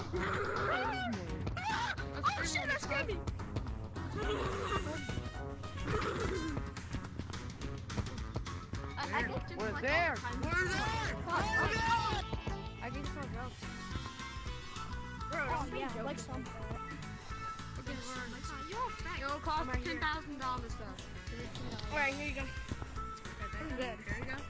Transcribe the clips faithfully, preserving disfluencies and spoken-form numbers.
Oh shit, that scared me! I, I get We're like there! We're there! We're there! I can tell jokes. Bro, Oh, don't be yeah, joking. like some. It'll cost ten thousand dollars though. Alright, here you go. I'm good. There you go.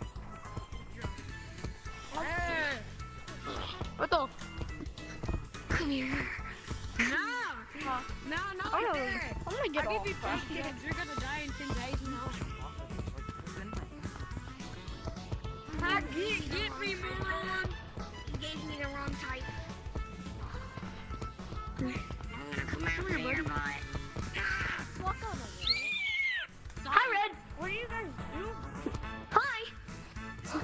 Hey! What the? Come here. No! Huh? No, no, I'm right gonna, there. I'm gonna get I'll all give you fresh. free tickets. You're gonna die in ten days, you know. Ah, get, get me, moron! You gave me the wrong type. Come out here, buddy. Walk over here. Hi, Red. What do you guys do? Hi. Stop!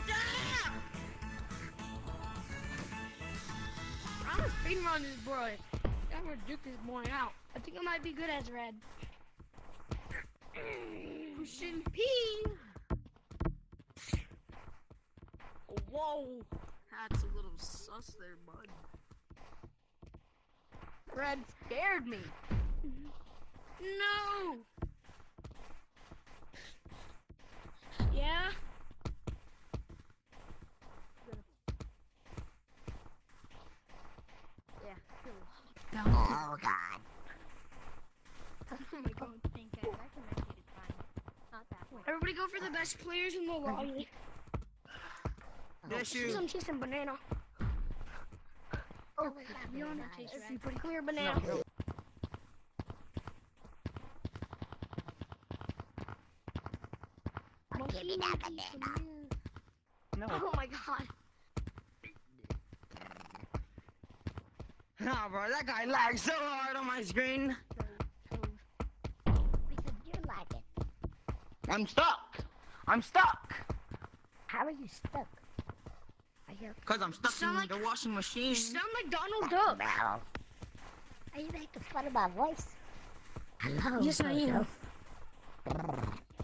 I'm a speed run this boy. I'm gonna duke this boy out. I think I might be good as Red. Pushing P. Whoa! That's a little sus there, bud. Red scared me. No. Yeah. Yeah. Oh God. Oh my God. Think I recommend you to try. Not that way. Everybody go for the best players in the lobby. Yes, She's you. I'm chasing banana. Oh, You you want want to to chase chase Red? Pretty clear banana. No. Give me that banana. No. Oh my God. Nah, bro, that guy lagged so hard on my screen. Because you like it. I'm stuck. I'm stuck. How are you stuck? I hear Cause I'm stuck Sound in like- the washing machine. You sound like Donald Duck. Well, are you making fun of my voice? Hello. Yes, I am. Dodo.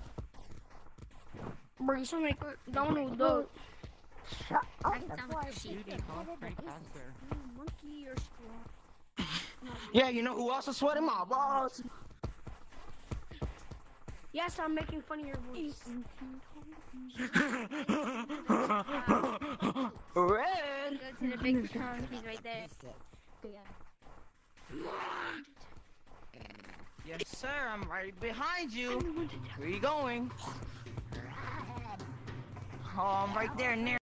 Bro, you sound like Donald Duck. Shut up. sound before like I a sheep. beat your head into pieces. Monkey or squirrel? Yeah, you know who else is sweating my balls? Yes, I'm making fun of your voice. Red. Go to the big trunk. He's right there. Yes, sir. I'm right behind you. Where you going? Oh, I'm right there near.